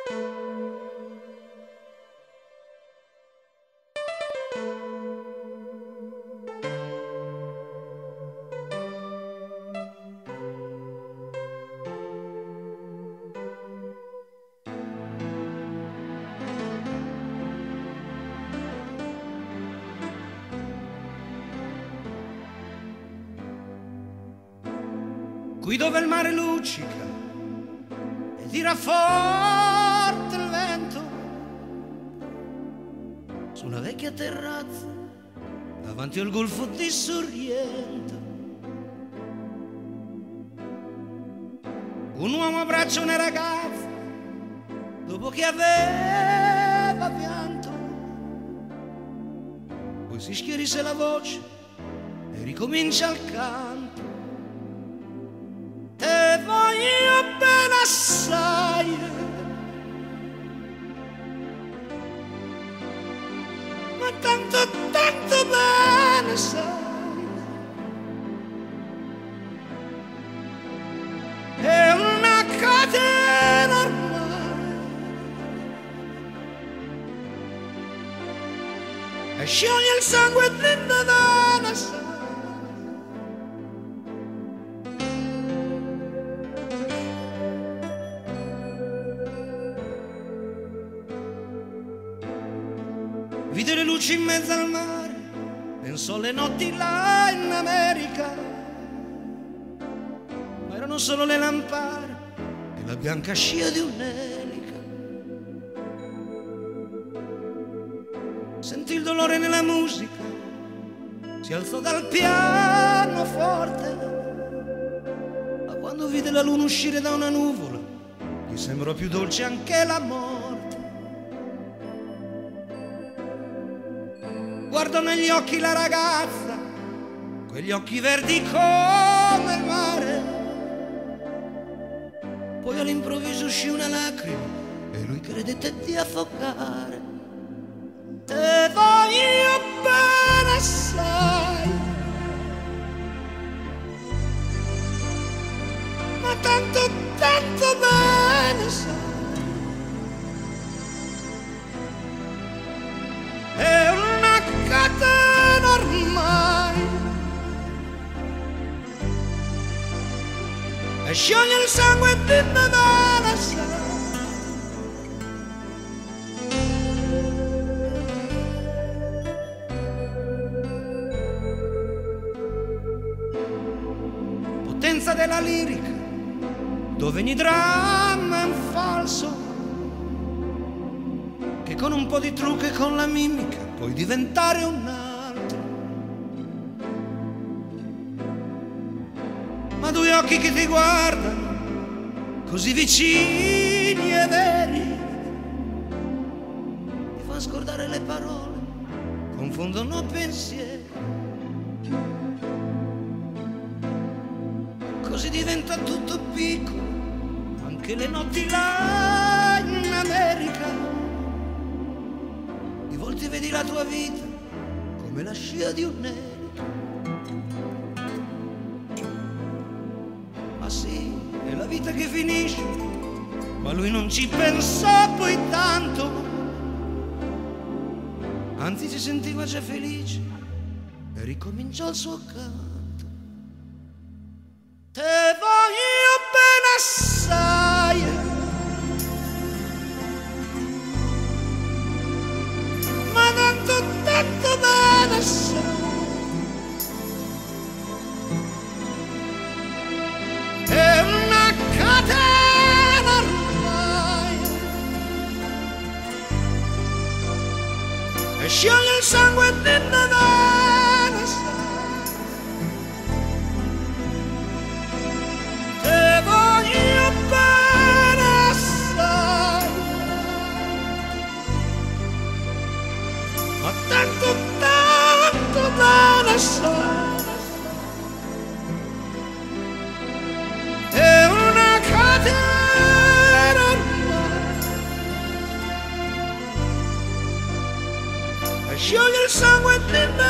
Qui dove il mare luccica e tira forte il vento, su una vecchia terrazza davanti al golfo di Sorrento, un uomo abbraccia una ragazza dopo che aveva pianto, poi si schierisse la voce e ricomincia il canto. Te voglio bene assai, ma tanto, tanto bene sai, è una catena ormai, e scioglie il sangue dentro da una sai. Vide le luci in mezzo al mare, pensò alle notti là in America, ma erano solo le lampare e la bianca scia di un'elica. Sentì il dolore nella musica, si alzò dal pianoforte, ma quando vide la luna uscire da una nuvola, gli sembrò più dolce anche la morte. Guardò negli occhi la ragazza, quegli occhi verdi come il mare, poi all'improvviso uscì una lacrima e lui credette di affogare. Te voglio bene assai, ma tanto, tanto bene sai, è una catena ormai, e scioglie il sangue dentro da la sai. Potenza della lirica, dove ogni dramma è un falso, che con un po' di trucco e con la mimica puoi diventare un altro. Ma due occhi che ti guardano, così vicini e veri, ti fa scordare le parole, confondono pensieri. Così diventa tutto piccolo, anche le notti là in America. Di volte vedi la tua vita come la scia di un'elica. Ma sì, è la vita che finisce, ma lui non ci pensò poi tanto, anzi si sentiva già felice e ricominciò il suo canto. Te voglio bene assai, ma tanto, tanto bene assai, è una catena ormai, e scioglie il sangue dentro da una sai. Te voglio bene assai, ma tanto, tanto bene assai, è una catena ormai, e scioglie il sangue dentro